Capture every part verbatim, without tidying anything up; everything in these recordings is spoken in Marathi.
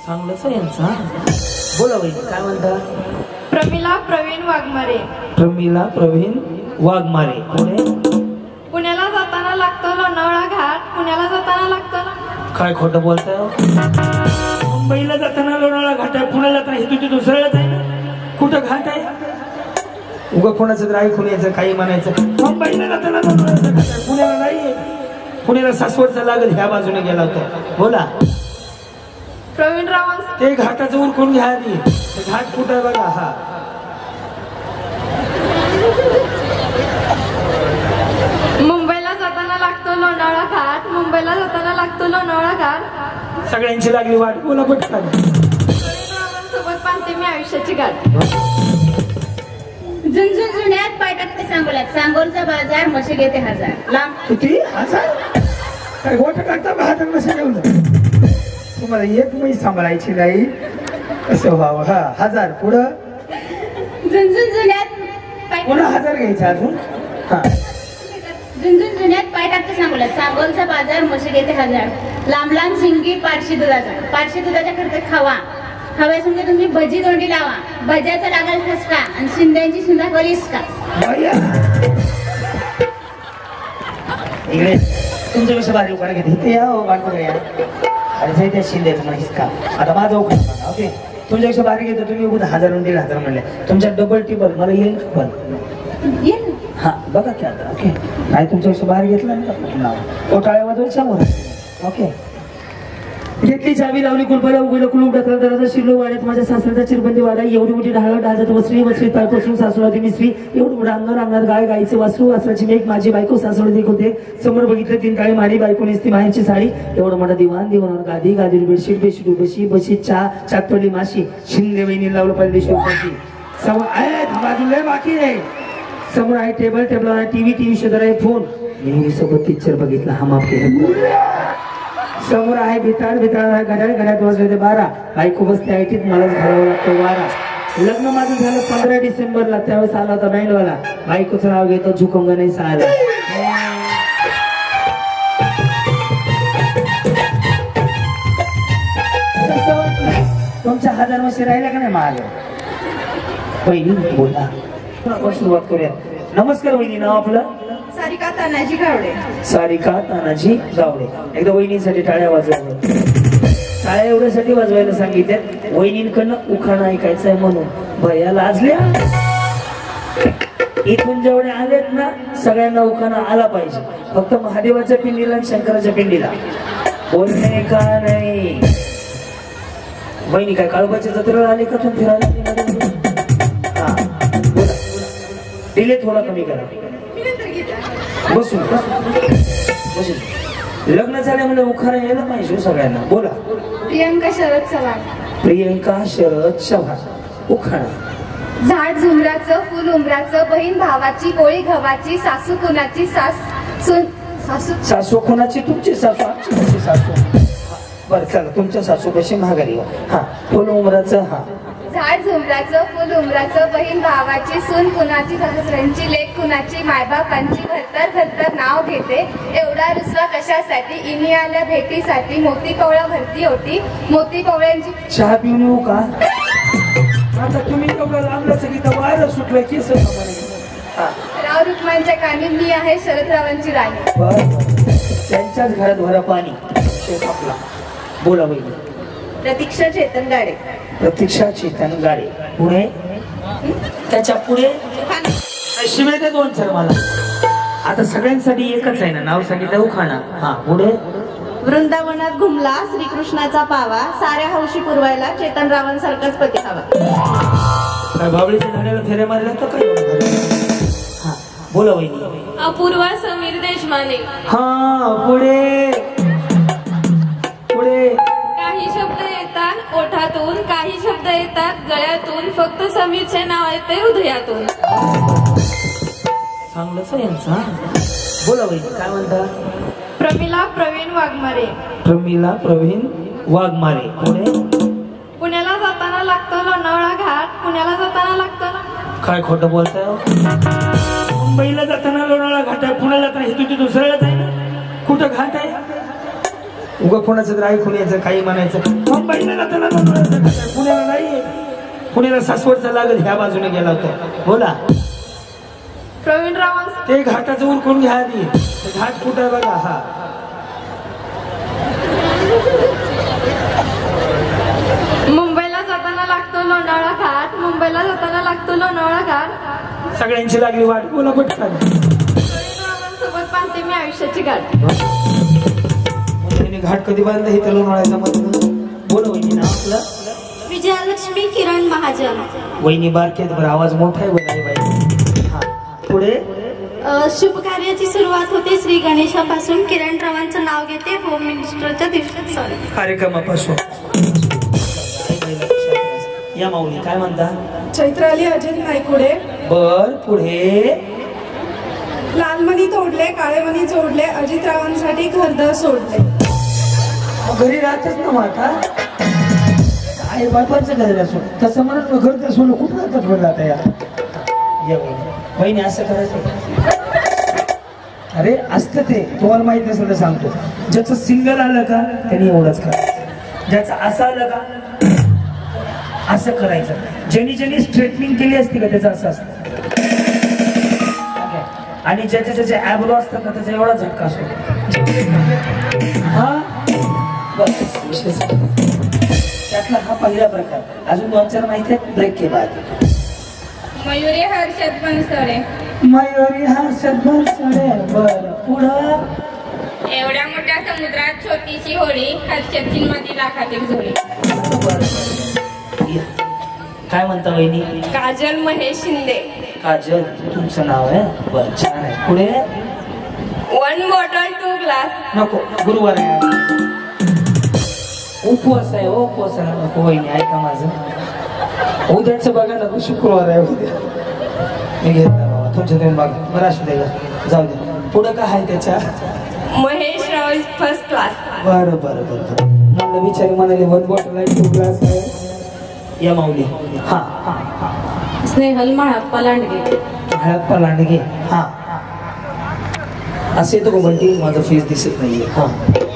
चांगलंच आहे यांचा. बोला बाई काय म्हणता. प्रमिला प्रवीण वाघमारे. प्रमिला प्रवीण वाघमारे. पुणे पुण्याला जाताना लागतो लोणावळा घाट. पुण्याला जाताना लागतो. काय खोटं बोलताय. मुंबईला जाताना लोणावळा घाट आहे, पुण्याला जाताना हे तुझी दुसऱ्यालाच आहे ना. कुठं घाट आहे. उगा कोणाचं तर ऐकून यायचं काही म्हणायचं. मुंबईला जाताना लोणावळा घाट आहे, पुण्याला नाही. पुण्याला सासवडचा लागेल ह्या बाजूने गेला होता. बोला. प्रवीण रावण. ते घाटाचं उरकून घ्या आधी. घाट कुठं आहे बघा. हा मुंबईला जाताना लागतो लोणावळा घाट. मुंबईला जाताना लागतो लोणावळा घाट. सगळ्यांची लागली वाट. बोला पटकन. सोबत बांधते मी आयुष्याची गाठ. झुंझुन जुन्यात पाय टाकते सांगोल्यात. सांगोलचा बाजार म्हशी घेते हजार. लांब किती हजार. काय गोट टाकता का हातात म्हशी घेऊन. तुम्हाला एक म्हैस सांभाळायची नाही. कसं व्हावं. हा हजार. पुढं झुंझुन जुन्यात पाय पुन्हा हजार घ्यायचे अजून. हा झुंझुन जुन्यात पाय टाकते सांगोल्यात. सांगोलचा बाजार म्हशी घेते हजार. लांब लांब शिंगी पारशी दुधाचा. पारशी दुधाच्या करते खावा. खाव्यासंग तुम्ही भजी तोंडी लावा. भज्याचा लागाल ठसका आणि शिंद्यांची सुंदर करीस का. इकडे तुमच्यापेक्षा भारी उखाणा घेते. इथे या बांधून या. अरे त्या शिंद्याचं मला हिसका. आता माझा उखाणा बघा. ओके तुमच्यापेक्षा भारी घेतो तुम्ही. उद्या हजार दीड हजार म्हणले. तुमच्या डबल टिबल मला येईल पण येईल. हा बघा की आता. ओके नाही तुमच्यापेक्षा बाहेर घेतला ना. कोटाळ्या वाजवून समोर. ओके घेतली चावी लावली कुलपाला उघडलं कुलूप टाकला दराचा शिरलो वाड्यात माझ्या सासऱ्याचा चिरबंदी वाडा. एवढी मोठी ढाळ ढाळजात वसरी वसरी पायपासून सासूरादी मिसरी. एवढं मोठं अंगावर अंगात गाय गायचं वासरू वासराची मेघ माझी बायको सासूरादी होते. समोर बघितलं तीन काळी माडी बायको नेसती माहेरची साडी. एवढं मोठा दिवाण दिवाणावर गादी गादीवर बेडशीट बेडशीट बशी बशी चहा चातपडली माशी. शिंदे वहिनी लावलं पाहिजे शिवपाशी. समोर आहे बाजूला बाकी आहे. समोर आहे टेबल टेबलवर आहे टीव्ही टीव्ही शेजार आहे फोन. मी सोबत पिक्चर बघितला हम आपके. समोर आहे भिताड भिताड घड्याळ घड्याळ वाजले ते बारा. बायको बसते आयटीत मलाच घालावं लागतो वारा. लग्न माझं झालं पंधरा डिसेंबरला. त्यावेळेस आला होता बँडवाला. बायकोचं नाव घेतो झुकूंगा नाही सहाला. तुमच्या हजार वर्षी राहिला का नाही महाग. पहिली बोला सुरुवात करूया. नमस्कार वहिनी. नाव आपलं. सारिका तानाजी गावडे. सारिका तानाजी गावडे. एकदा वहिनीसाठी टाळ्या वाजवा. टाळ्या एवढ्यासाठी वाजवायला सांगितल्या वहिनींकडनं उखाणा ऐकायचं आहे म्हणून. भया लाजल्या. इथून जेवढे आलेत ना सगळ्यांना उखाणा आला पाहिजे. फक्त महादेवाच्या पिंडीला आणि शंकराच्या पिंडीला बोलणे का नाही. वहिनी काय काळोबाच्या जत्रेला आले का तुम्ही फिरायला. हा बोला. डिले थोडा कमी करा. बसून बसून. लग्न झाले म्हणजे उखाणा यायला पाहिजे सगळ्यांना. बोला. प्रियंका शरद चव्हाण. प्रियंका शरद चव्हाण. उखाणा. झाड झुमराचं फुल उमराचं बहीण भावाची पोळी गव्हाची सासू कुणाची सास सुन सासू सासू कुणाची. तुमची सासू आमची सासू. बरं चला तुमच्या सासू कशी महागारी. हा फुल उमराचं. हा झाड झुमराचं फुल उमराचं बहीण भावाची सून कुणाची सासऱ्यांची लेक कुणाची मायबापांची घरतर घरतर नाव घेते. एवढा रुसवा कशासाठी. इनी आल्या भेटीसाठी मोती पवळा भरती होती. मोती पवळ्यांची. चहा पिऊन येऊ का. आता तुम्ही एवढं लांबलं सगळी वारं सुटलं केस. राव रुक्मांच्या कानी मी आहे शरदरावांची राणी. त्यांच्याच घरात भरा पाणी. बोला बहिणी. प्रतीक्षा चेतन गाडे. प्रतीक्षा चेतन गाडे. पुढे त्याच्या पुढे शिवाय ते दोन सर मला. आता सगळ्यांसाठी एकच आहे ना नाव सांगितलं उखाणा. हा पुढे. वृंदावनात घुमला श्रीकृष्णाचा पावा. साऱ्या हौशी पुरवायला चेतन रावांसारखाच पती हवा. काय बाबळीच्या झाडाला फेऱ्या मारल्या तर काय. हा बोला वहिनी. अपूर्वा समीर देशमाने. हा पुढे पुढे. काही शब्द येतात ओठातून काही शब्द येतात गळ्यातून. फक्त समीरचे नाव येते हृदयातून. चांगलंच आहे यांचा. बोला वहिनी काय म्हणता. प्रमिला प्रवीण वाघमारे. प्रमिला प्रवीण वाघमारे. पुणे पुण्याला जाताना लागतो लोणावळा घाट. पुण्याला जाताना लागतो. काय खोटं बोलताय. मुंबईला जाताना लोणावळा घाट आहे, पुण्याला जाताना हे तुझी दुसऱ्यालाच आहे ना. कुठं घाट आहे. उगा कोणाचं तर ऐकून यायचं काही म्हणायचं मुंबईला जाताना पुण्याला नाही पुण्याला सासवडचा लागल ह्या बाजूने गेला होता बोला प्रवीण रावण ते घाटाचं उरकून घ्या आधी घाट कुठं बघा हा मुंबईला जाताना लागतो लोणावळा घाट मुंबईला जाताना लागतो लोणावळा घाट सगळ्यांची लागली वाट बोला पटकन सोबत बांधते मी आयुष्याची गाठ घाट कधी बांधला हे तर लोणावळ्याचा मधून बोला वहिनी नाव आपलं विजयलक्ष्मी किरण महाजन. वहिनी बारकेत बरं आवाज मोठा आहे बोला बाई हा पुढे शुभ कार्याची सुरुवात होते श्री गणेशापासून. किरण रावांचं नाव घेते होम मिनिस्टरच्या दिवसात सॉरी कार्यक्रमापासून या माऊली काय म्हणता चैत्राली अजित नायकुडे. बर पुढे लालमणी तोडले काळेमणी जोडले अजितरावांसाठी घरदार सोडले. घरी राहतच ना आता काय बापाचं घर असो तसं म्हणत घर सोडलं कुठं राहतात घर राहता या बहिणी असं करायचं अरे असतं ते तुम्हाला माहित नसेल तर सांगतो ज्याचं सिंगल आलं का त्यांनी एवढंच करायचं ज्याचं असं आलं का असं करायचं ज्यांनी ज्यांनी स्ट्रेटनिंग केली असती का त्याचं असं असतं आणि ज्याचे ज्याचे ॲब्रो असतात ना त्याचा एवढा झटका असतो हा बस विषय त्यातला हा पहिला प्रकार. अजून दोन चार माहिती आहेत ब्रेक के बाद. मयुरी हर्षद बनसोडे. मयुरी हर्षद बनसोडे बर पुढं एवढ्या मोठ्या समुद्रात छोटीशी होळी हर्षदची मध्ये लाखातील झोळी. काय म्हणता वहिनी काजल महेश शिंदे. काजल तुमचं नाव आहे बर छान आहे. पुढे वन बॉटल टू ग्लास. नको गुरुवार आहे उपवास आहे उपवास आहे नको वहिनी ऐका माझं उद्याचं बघा ना शुक्रवार आहे उद्या मी घेत नाही बाबा तुमच्या तुम्ही बघा बरं असू दे जाऊ दे. पुढं काय आहे त्याच्या महेश राव फर्स्ट क्लास. बरं बरं बरं मला विचारी म्हणाले वन बॉटल आहे टू ग्लास आहे या माऊली हा स्नेहल महाप्पा लांडगे. हळप्पा लांडगे हा असं येतो का बंटी माझं फेस दिसत नाहीये हा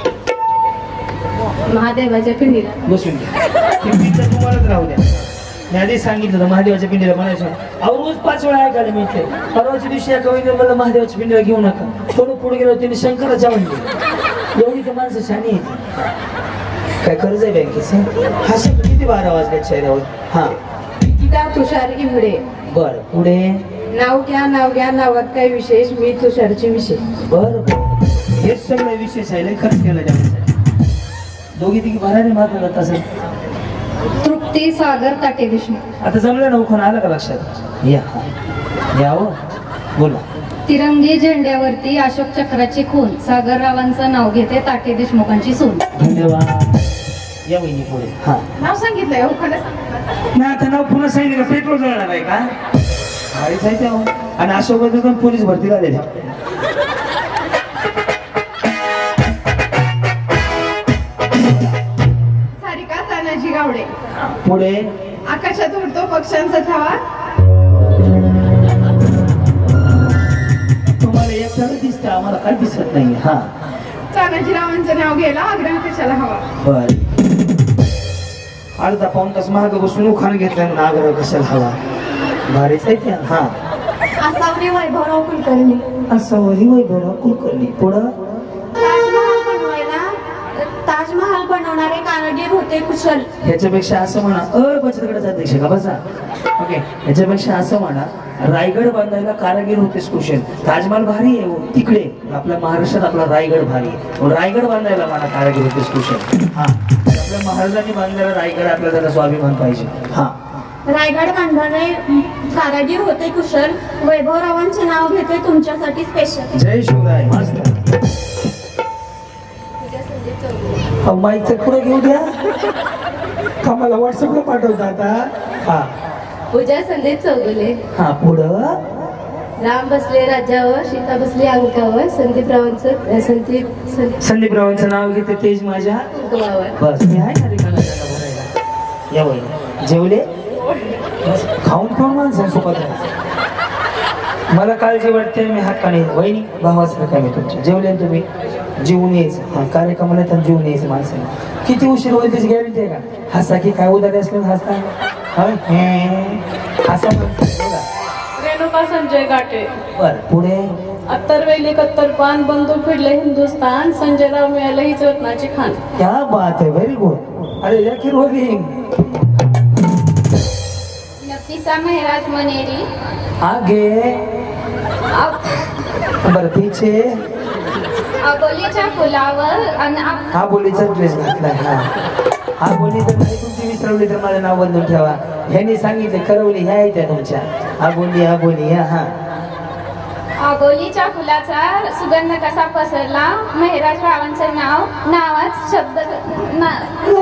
महादेवाच्या पिंडीला बसून घ्या ते पिंड तुम्हालाच राहू द्या मी आधी सांगितलं होतं महादेवाच्या पिंडीला म्हणायचं अहो रोज पाच वेळा ऐकायला मिळते. परवाच्या दिवशी या कवीने मला महादेवाच्या पिंडीला घेऊ नका थोडं पुढे गेलो त्यांनी शंकराच्या म्हणले एवढी तर माणसं शानी येते काय कर्ज आहे बँकेचं हा शब्द किती बारा वाजल्या चेहऱ्यावर हा गीता तुषार इमडे. बर पुढे नाव घ्या नाव घ्या नावात काय विशेष मी तुषारचे विशेष. बर हेच सगळं विशेष आहे लय खर्च केला त्यासाठी दोघी तिघी भराने मात्र तसं. तृप्ती सागर ताटे देशमुख. आता जमलं ना उखाण आलं का लक्षात या या हो बोला. तिरंगी झेंड्यावरती अशोक चक्राची खून सागररावांचं नाव घेते ताटे देशमुखांची सून. धन्यवाद या वहिनी पुढे हा नाव सांगितलंय नाही आता नाव पुन्हा सांगितलं का पेट्रोल जळणार आहे का गाडीच आहे त्या आणि अशोक पण पोलीस भरती झालेल्या. सारिका तानाजी गावडे. पुढे आकाशात उडतो पक्ष्यांचा थवा. तुम्हाला एकट्याला दिसतं आम्हाला काय दिसत नाही हा तानाजीरावांचं नाव घ्यायला आग्रह कशाला हवा. बर अर्धा पाऊन तास महाग बसून उखाण घेतलं ना आग्रह कशाला हवा भारीच आहे त्या हा असावरी वैभवराव कुलकर्णी. असं वही वैभव कुलकर्णी. पुढं ताजमहाल बनवायला ताजमहाल बनवणारे कारागीर होते कुशल. ह्याच्यापेक्षा असं म्हणा अ बचत गटाचा अध्यक्ष का बसा ओके ह्याच्यापेक्षा असं म्हणा रायगड बांधायला कारागीर होतेच कुशल. ताजमहाल भारी आहे तिकडे आपल्या महाराष्ट्रात आपला रायगड भारी आहे रायगड बांधायला म्हणा कारागीर होतेच कुशल. हा आपल्या महाराजांनी बांधलेला रायगड आपल्याला त्याला स्वाभिमान पाहिजे. हा रायगड बांधणारे कारागीर होते कुशल. वैभवरावांचे नाव घेते तुमच्यासाठी स्पेशल. जय शिवराय मस्त माईकचं पुढे घेऊ द्या का मला व्हॉट्सअपला पाठवता आता हा पूजा संदीप चौगुले. हा पुढं राम बसले राज्यावर सीता बसली अंकावर संदीपरावांचं संदीप संदीपरावांचं नाव घेते तेज माझ्या गवावर. बस मी आहे ना रिकामा जागा भरायला या वय जेवले खाऊन खाऊन माणसांसोबत मला काळजी वाटते मी हात काढे वहिनी भावाचं काय मी तुमच्या जेवले तुम्ही जीवन यायचं हा कार्यक्रमाला तर जीवन यायचं माणसाने. किती उशीर होईल त्याची गॅरंटी आहे का? हसा की काय उदारी असले हसता हसा बघा. रेणुका संजय गाठे. बर पुढे अत्तर वेली कत्तर पान बंधू फिरले हिंदुस्थान संजयराव मिळालं हीच रत्नाची खान. क्या बात है, व्हेरी गुड. अरे जाकीर रोलिंग. नफिसा मेहराज मनेरी. आगे बर पीछे अबोलीच्या फुलावर अन आप- हा बोलीचा ड्रेस घातलाय. हा हा बोली तर नाही तुमची विसरवली तर माझं नाव बदलून ठेवा. ह्यांनी सांगितलं करवली ह्या आहेत त्या तुमच्या. हा बोली हा बोली ह्या हा अबोलीच्या फुलाचा सुगंध कसा पसरला मेहराज रावांचं नाव नावात शब्द ना-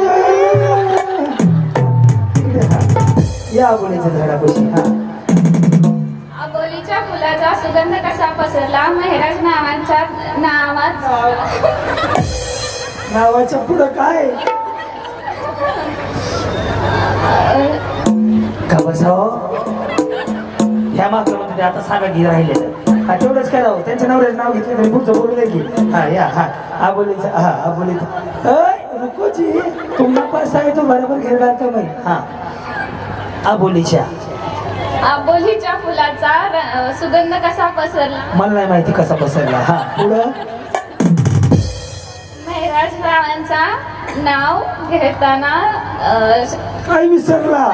या बोलीचं झाडापाशी. हा अबोलीच्या फुलाचा सुगंध कसा पसरला मेहराज नावांच्या नावात नावाच्या पुढं काय का बसाव ह्या मात्र मध्ये आता सांगा की राहिलेलं. हा तेवढंच काय राहू त्यांच्या नवऱ्याचं नाव घेतलं तरी पुढचं बोलू दे की. हा या हा आबोलीचं हा आबोलीचं अय रुकोजी तुम्हाला पैसा आहे तो बरोबर घेऊन राहतो मी. हा आबोलीच्या आबोलीच्या फुलाचा र- सुगंध कसा पसरला मला नाही माहिती कसा पसरला. हा पुढं मेहराज रावांचा नाव घेताना अ, काय विसरला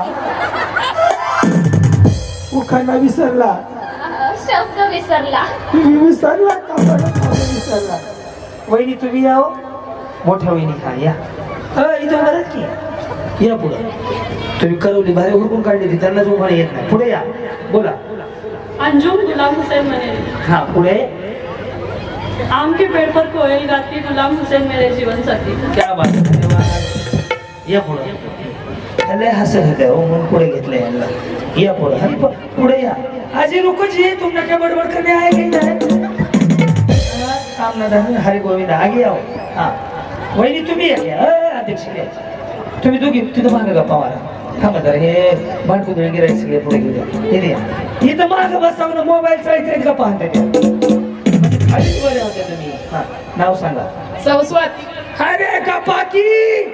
उखाणा विसरला अ, शब्द विसरला. विसरला का बरं विसरला. वहिनी तुम्ही याव मोठ्या वहिनी हा या अ, इथं बरंच की या पुढे तुम्ही करवली बाहेर हुडकून काढली होती त्यांनाच उभा येत नाही. पुढे या बोला. अंजुम गुलाम हुसैन मनेरी. हा पुढे आम के पेड़ पर कोयल गाती गुलाम हुसैन मेरे जीवन साथी. क्या बात आहे, धन्यवाद. या पुढे त्याला हसत होते हो म्हणून पुढे घेतलं यांना. या पुढे हरी प- पुढे या. आजी रुको जी तुमने क्या बडबड करने आए कहीं जाए काम ना धर्म हरी गोविंद आगे आओ. हा वहिनी तुम्ही या या. अ, अध्यक्ष या. तुम्ही दोघी तिथं मागे गप्पा मारा. थांबा जरा हे भांडकुदळे गिरायक सगळे पुढे घेऊ. इथे या. इथं मागे बसावं ना मोबाईल चाळीस गप्पा आणता खालीच बरे होते तुम्ही. हा नाव सांगा. सौस्वाती. अरे गप्पा की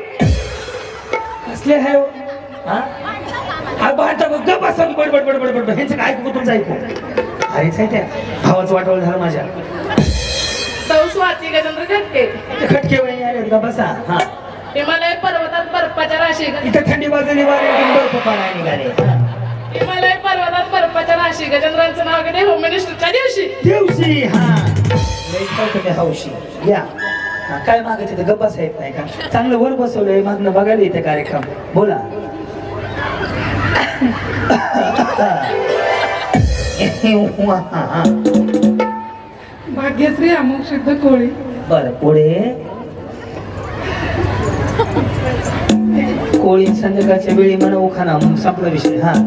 कसले आहे हो? हा हा बाहेरचा गप्प बसा की बडबड बडबड बडबड ह्याचं काय ऐकू तुमचं ऐकू. अरेच आहे त्या भावाचं वाटवळ झालं माझ्या. सौस्वाती गजेंद्र खटके. ते खटके वहिनी आले का बसा. हा हिमालय पर्वतात बर्फाच्या राशी. इथं थंडी बाजूने वारे बर्फ पाणी निघाले. हा. हिमालय पर्वतात बर्फाच्या राशी गजेंद्रांचं नाव घेणे होम मिनिस्टरच्या दिवशी. दिवशी हा लई तुम्ही हौशी या. हा, काय मागत तिथे गप्पा साहेब नाही का चांगलं वर बसवलंय मागणं बघायला इथे कार्यक्रम. बोला. भाग्यश्री अमुक सिद्ध कोळी. बर पुढे कोळी संध्याकाळच्या वेळी म्हणा उखाणा मग संपला विषय. हा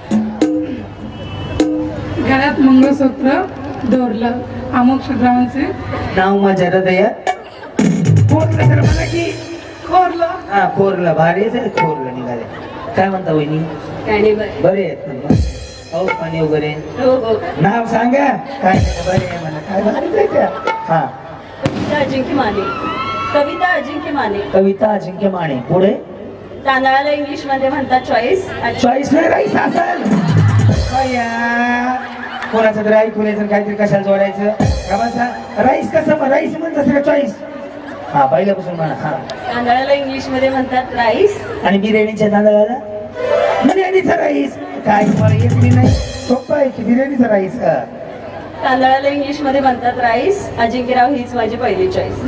गळ्यात मंगळसूत्र दोरलं अमुक शुद्रावांचे नाव माझ्या हृदयात कोरलं तर म्हणा की खोरलं. हा कोरला भारी आहे कोरलं निघाले. काय म्हणता वहिनी बरे आहेत ना मग? हो पाणी वगैरे नाव सांगा काय नाही, बरे आहे म्हणा काय भारीच आहे त्या. हा कविता अजिंक्य माने. कविता अजिंक्य माने. कविता अजिंक्य माने. पुढे तांदळाला इंग्लिश मध्ये म्हणतात चॉईस. चॉईस नाही राईस असेल. अय्या, कोणाचं तरी ऐकून यायचं काहीतरी कशाला जोडायचं का बसा. राईस कसं राईस म्हणतात का चॉईस. हा पहिल्यापासून म्हणा. हा तांदळाला इंग्लिश मध्ये म्हणतात राईस. आणि बिर्याणीच्या तांदळाला बिर्याणीचा राईस. काय तुम्हाला येत मी नाही सोपं आहे की बिर्याणीचा राईस. तांदळाला इंग्लिश मध्ये म्हणतात राईस. अजिंक्यराव हीच माझी पहिली चॉईस.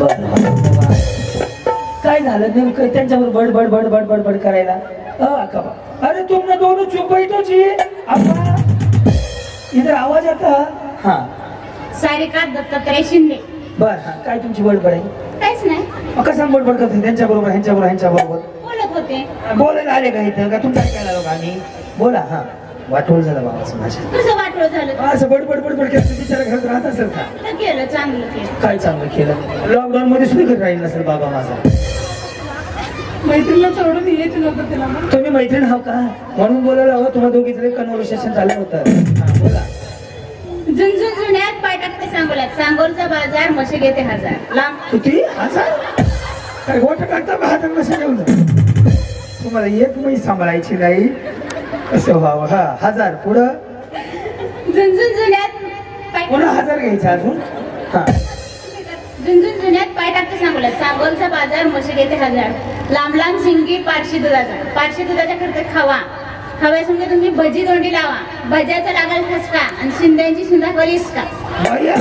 काय झालं नेमकं त्यांच्यावर बडबड बडबड बडबड करायला. अ, का बा. अरे तुमने दोनों चुप बैठो जी. अब्बा इधर आवाज आता. हा सारिका दत्तात्रय शिंदे. बर हा काय तुमची बडबड आहे. काहीच नाही मग कसं बडबड करते त्यांच्या बरोबर ह्यांच्या बरोबर ह्यांच्या बरोबर बोलत होते. बोलायला आले का इथं का तुमचा ऐकायला आलो का आम्ही. बोला. हा वाटोळ झालं बाबा माझ्या. कसं वाटलं झालं असं बडबड बडबड केलं बिचारा घरात राहत असेल का. तर केलं चांगलं केलं. काय चांगलं केलं. लॉकडाऊन मध्ये सुद्धा घरी राहील नसेल बाबा माझा. मैत्रीला सोडून यायचं नव्हतं तिला मग. तुम्ही मैत्रीण आहो का म्हणून बोलायला हवं. तुम्हाला दोघीचं कन्व्हर्सेशन झालं होतं. हा, बोला. झुंझुन जुन्यात पाय टाकते सांगोल्यात सांगोलचा बाजार म्हशी घेते हजार लांब किती हजार काय गोठा टाकता का हातात कसं घेऊन तुम्हाला एक म्हैस सांभाळायची नाही कसं व्हावं हा हजार पुढं झुंझुन जुन्यात पाय पुन्हा हजार घ्यायचे अजून हा झुंझुन जुन्यात पाय टाकते सांगोल्यात सांगोलचा बाजार म्हशी घेते हजार लांब लांब शिंगी पारशी दुधाचा पारशी दुधाच्या करते खावा हव्या समजा तुम्ही भजी दोंडी लावा भज्याचा लागाल खसका आणि शिंद्यांची सुद्धा करीस का बाया.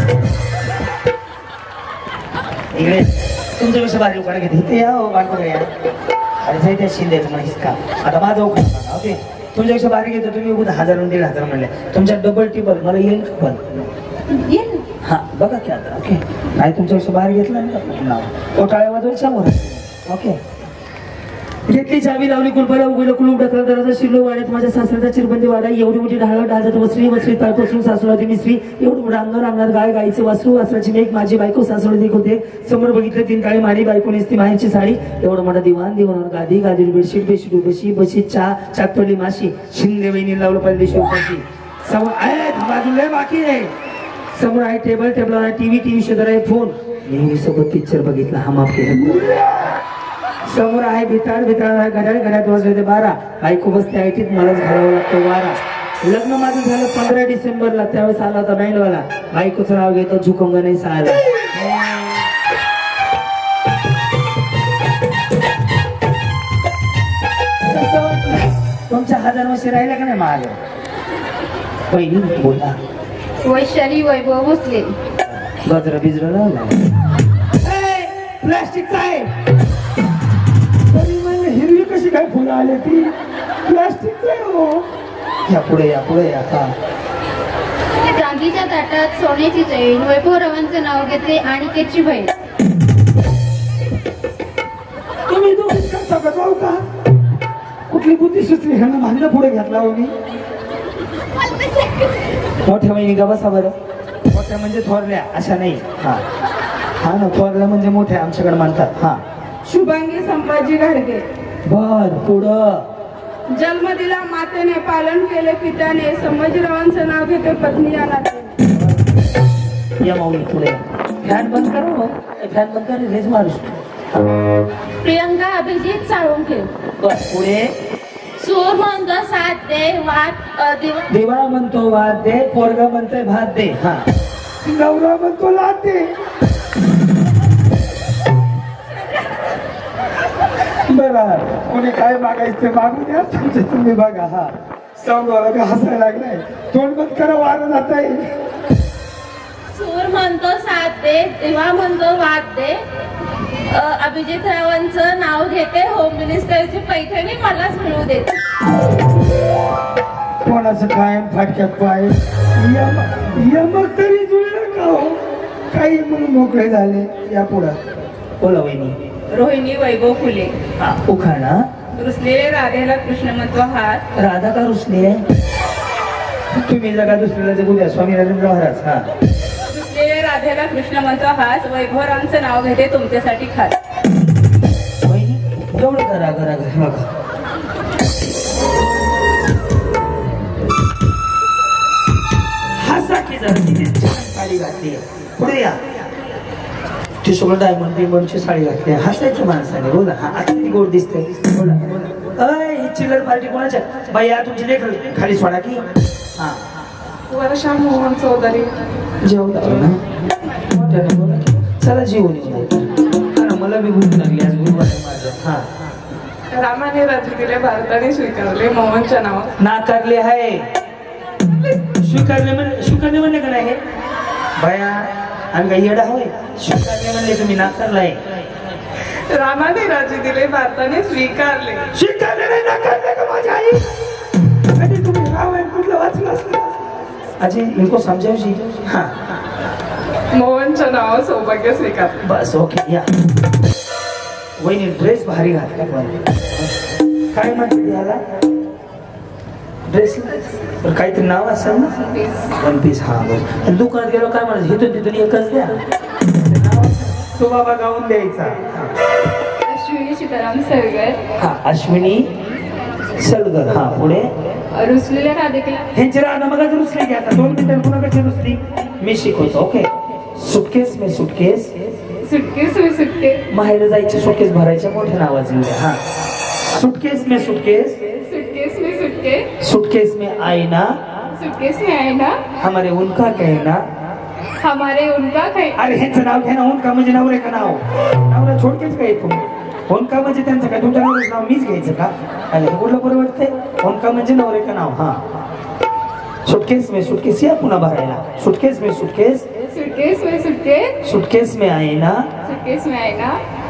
इकडे तुमच्या कसं बारी उकाडा घेते इथे या हो बांधू या अरे जाई त्या शिंद्याचं म्हैस का आता माझा उखाडा सांगा ओके तुमच्यापेक्षा बारी घेतो तुम्ही उद्या हजार दीड हजार म्हणले तुमच्या डबल टिबल मला येईल का पण येईल हा बघा की आता ओके नाही तुमच्यापेक्षा बाहेर घेतलं ना कोटाळे वाजवून समोर ओके घेतली चावी लावली कुलपाला उघडलं कुलूप ढकला दराचा शिरलो वाड्यात माझ्या सासऱ्याचा चिरबंदी वाडा एवढी मोठी ढाळ ढाळत वसरी वसरी पायपासून सासूला मिसरी एवढं मोठं अंगावर अंगात गाय गायचे वासरू वासराची मेघ माझी बायको सासूला देख होते समोर बघितलं तीन काळी मारी बायको नेसती माहेरची साडी एवढं मोठा दिवाण दिवाणावर गादी गादीवर बेडशीट बेडशीट बशी बशी चहा चाकपडली माशी शिंदे वहिनी लावलं पाहिजे शिवपाशी समोर आहे बाजूला बाकी आहे समोर आहे टेबल टेबलवर आहे टीव्ही टीव्ही शेजार आहे फोन नेहमी सोबत पिक्चर बघितला हा माफ केला समोर आहे भिताड भिताड आहे घड्याळ घड्यात वाजले ते बारा बायको बसते आयटीत मलाच घालावं लागतो वारा लग्न माझं झालं पंधरा डिसेंबरला त्यावेळेस आला होता बँडवाला बायकोचं नाव घेतो झुकंगा नाही सहाला तुमच्या हजार वर्षी राहिला का नाही महाग पहिली बोला वैशाली वैभव भोसले गजरा बिजरा लावला प्लास्टिकचा आहे तरी म्हणलं हिरवी कशी काय फुलं आले ती प्लास्टिकचा आहे हो या पुढे या पुढे या हा चांदीच्या ताटात सोन्याची चैन वैभव रावांचं नाव घेते आणि त्याची बहीण तुम्ही दोघीच करता का जाऊ का कुठली बुद्धी सुचली ह्यांना भांडणं पुढे घेतला हो मी मोठ्या बहिणी का बसा बरं मोठ्या म्हणजे थोरल्या अशा नाही हा हा ना थोरल्या म्हणजे मोठ्या आमच्याकडे म्हणतात हा शुभांगी संभाजी घाडगे बर पुढं जन्म दिला मातेने पालन केले पित्याने संभाजीरावांचं नाव घेते पत्नी या नाते या माऊली पुढे फॅन बंद करा हो फॅन बंद कर रेज मारू प्रियंका अभिजित साळुंखे बर पुढे सूर म्हणतो सात दे वाट दिवा देवा म्हणतो भात दे पोरगा म्हणतोय भात दे हा नवरा म्हणतो लात दे बरं कोणी काय मागायचं ते मागू द्या तुमचे तुम्ही बघा हा समोर हसायला लागलाय तोंड बंद करा वारं जात आहे सूर म्हणतो सात दे दिवा म्हणतो वाद दे अभिजित रावांचं नाव घेते होम मिनिस्टरची पैठणी मलाच मिळू देते कोणाचं काय फाटक्यात पाय मग तरी जुळलं का हो काही म्हणून मोकळे झाले या पुढं बोला वहिनी रोहिणी वैभव फुले हा उखाणा रुसलेले राधेला कृष्णमत्व हात राधा का रुसली आहे तुम्ही जगा दुसऱ्याला जगू द्या स्वामी राजेंद्र महाराज हा रुसलेले राधेला कृष्णमत्व हात वैभवरावांचं नाव घेते तुमच्यासाठी खास वहिनी एवढं करा करा करा बघा हसा की जरा तिथे छान साडी घातली पुढे या ती सगळं डायमंड बिमंडची साडी घातली हसायचं माणसाने बोला हा आता ती गोड दिसते बोला बोला अय ही चिल्लर पार्टी कोणाच्या बाई या तुमची लेकर खाली सोडा की हा वर्षा मोहन चौधरी जेवण ना मोठ्याने बोला की चला जेवण येऊ मला बी भूक लागली आज गुरुवार आहे माझं हा रामाने राज्य दिले भारताने स्वीकारले मोहनच्या नाव नाकारले आहे स्वीकारले म्हणले स्वीकारले म्हणले का नाही बाया आणि काही येडा होय स्वीकारले म्हणले तुम्ही नाकारलाय रामाने राज्य दिले भारताने स्वीकारले स्वीकारले नाही नाकारले का माझी आई कधी तुम्ही रामायण कुठलं वाचलं असलं अजय इनको समजावशी हा मोहनचं नाव सौभाग्य स्वीकार बस ओके या वहिनी ड्रेस भारी घातला पण काय म्हणते याला ड्रेस काहीतरी नाव असेल ना वन पीस हा बस दुकानात गेलो काय म्हणायचं हे तिथून एकच द्या तो बाबा गाऊन द्यायचा अश्विनी सीताराम सरगर हा अश्विनी सलगर. हा पुढे रुसलेल्या राधिकेला ह्यांची राधा मग रुसली की आता दोन मिनिटं पुन्हा कशी रुसली मी शिकवतो. ओके. सुटकेस में सुटकेस सुटकेस में सुटकेस माहेर जायची सुटकेस भरायच्या मोठ्या नावाची. हा सुटकेस में सुटकेस सुटकेस में सुटकेस सुटकेस में आईना सुटकेस में आईना हमारे उनका कहना. हमारे उनका काही अरे ह्यांचं नाव घ्या ना. उनका म्हणजे नवरे का नाव नवरा छोडकेच काय तुम्ही. उनका म्हणजे त्यांचं काय तुमच्या नवऱ्याचं नाव मीच घ्यायचं का. अरे हे कुठलं बरं वाटतंय. उनका म्हणजे नवरे का नाव. हा सुटकेस में सुटकेस या पुन्हा भरायला. सुटकेस में सुटकेस सुटकेस में सुटकेस सुटकेस में आईना सुटकेस में आईना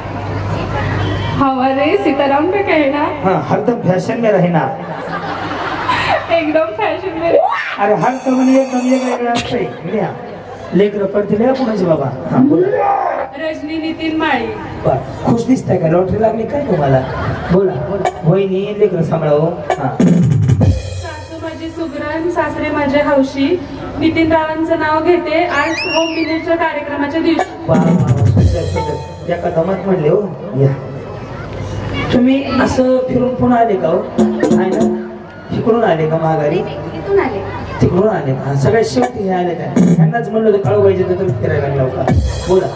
हमारे सीताराम का कहना. हाँ हरदम फॅशन में रहना. एकदम फॅशन में. अरे हर तर म्हणजे एकदम वेगवेगळं असतंय. लेकर पडतील कुणाची बाबा. हा बोला. रजनी नितीन माळी. बर खुश दिसताय का. लॉटरी लागली काय तुम्हाला. बोला. वहिनी लेकर सांभाळावं. हा सासू माझी सुगरण सासरे माझे हौशी. नितीन रावांचं नाव घेते आज होम मिनिस्टर कार्यक्रमाच्या दिवशी. वा वा वा सुंदर सुंदर. एका दमात म्हणले हो. या तुम्ही असं फिरून पुन्हा आले का हो. आहे ना इकडून आले का माघारी. इथून आले. तिकडून आले का. सगळ्यात शेवटी हे आले का. त्यांनाच म्हणलं होतं काळू पाहिजे तर फिरायला लागला होता. बोला.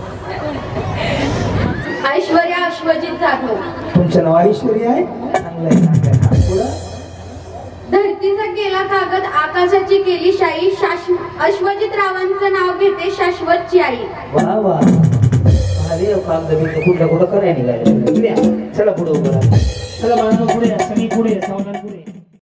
ऐश्वर्या अश्वजित जाधव. तुमचं नाव ऐश्वरी आहे. चांगलं आहे चांगलं आहे. हा, बोला. धरतीचा केला कागद आकाशाची केली शाई. शाश्व अश्वजित रावांचं नाव घेते शाश्वतची आई. वा वा अरे कागद बिगद कुठलं कुठं करायला निघाले. चला पुढे उभं राहा. चला बाळांनो पुढे या. सनी पुढे या. सावधान पुढे.